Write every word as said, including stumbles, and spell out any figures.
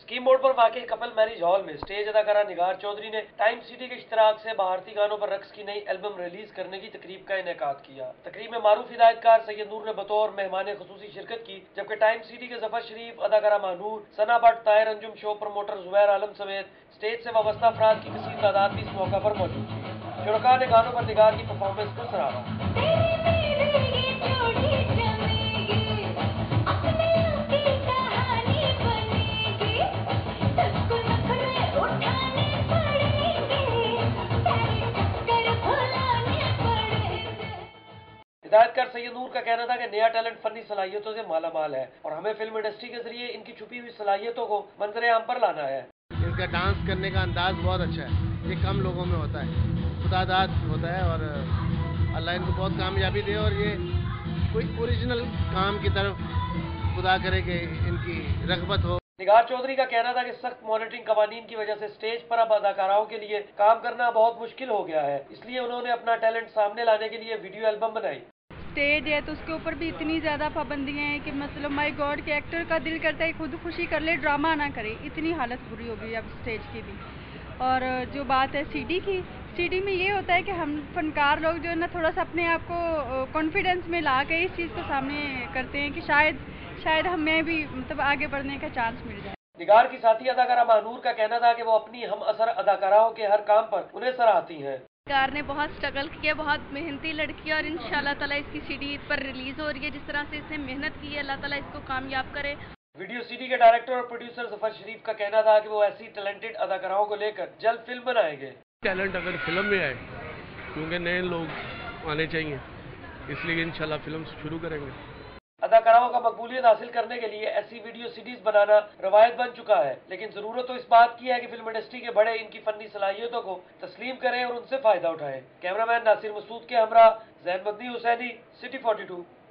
Scheme मोड पर वाकई कपल मैरिज हॉल में स्टेज अदाकारा निगार चौधरी ने टाइम सिटी के इश्तराक से भारतीय गानों पर रक्स की नई एल्बम रिलीज करने की तकरीब का इनेकाद किया। तकरीब में मारूफ हिदायतकार सैयद नूर ने बतौर मेहमान खुसूसी शिरकत की, जबकि टाइम सिटी के जफर शरीफ, अदाकारा मानूर, सना भट्ट, ताहिर अंजुम, शो प्रमोटर जुबैर आलम समेत स्टेज से वाबस्ता अफराद की कसीर तादाद भी इस मौका पर मौजूद थी। शुरका ने गानों पर निगार की परफॉर्मेंस को सराहा। हिदायतकार सैयद नूर का कहना था कि नया टैलेंट फनी सलाहियतों से माला माल है और हमें फिल्म इंडस्ट्री के जरिए इनकी छुपी हुई सलाहियतों को मंजर आम पर लाना है। इनका डांस करने का अंदाज बहुत अच्छा है, ये कम लोगों में होता है, खुदादाद होता है और अल्लाह इनको बहुत कामयाबी दे और ये कोई ओरिजिनल काम की तरफ खुदा करे कि इनकी रग़बत हो। निगार चौधरी का कहना था कि सख्त मॉनिटरिंग कवानीन की वजह से स्टेज पर अब अदाकाराओं के लिए काम करना बहुत मुश्किल हो गया है, इसलिए उन्होंने अपना टैलेंट सामने लाने के लिए वीडियो एल्बम बनाई। स्टेज है तो उसके ऊपर भी इतनी ज़्यादा पाबंदियां हैं कि मतलब माय गॉड के एक्टर का दिल करता है खुद खुशी कर ले, ड्रामा ना करे, इतनी हालत बुरी हो गई अब स्टेज की भी। और जो बात है सीडी की, सीडी में ये होता है कि हम फनकार लोग जो है ना थोड़ा सा अपने आप को कॉन्फिडेंस में ला के इस चीज़ को सामने करते हैं कि शायद शायद हमें भी मतलब आगे बढ़ने का चांस मिल जाए। निगार की साथी अदाकारा मानूर का कहना था कि वो अपनी हम असर अदाकाराओं के हर काम पर उन्हें सराहती हैं। निगार ने बहुत स्ट्रगल किया, बहुत मेहनती लड़की है और इंशाल्लाह ताला इसकी सीडी पर रिलीज हो रही है। जिस तरह से इसने मेहनत की है, अल्लाह ताला इसको कामयाब करे। वीडियो सीडी के डायरेक्टर और प्रोड्यूसर जफर शरीफ का कहना था कि वो ऐसी टैलेंटेड अदाकाराओं को लेकर जल्द फिल्म बनाएंगे। टैलेंट अगर फिल्म में आए, क्योंकि नए लोग आने चाहिए, इसलिए इंशाल्लाह फिल्म शुरू करेंगे। अदाकाराओं का मकबूलियत हासिल करने के लिए ऐसी वीडियो सीडीज बनाना रवायत बन चुका है, लेकिन जरूरत तो इस बात की है कि फिल्म इंडस्ट्री के बड़े इनकी फनी सलाहियतों को तस्लीम करें और उनसे फायदा उठाएं। कैमरामैन नासिर मसूद के हमरा जैन बद्दी हुसैनी, सिटी फोर्टी टू।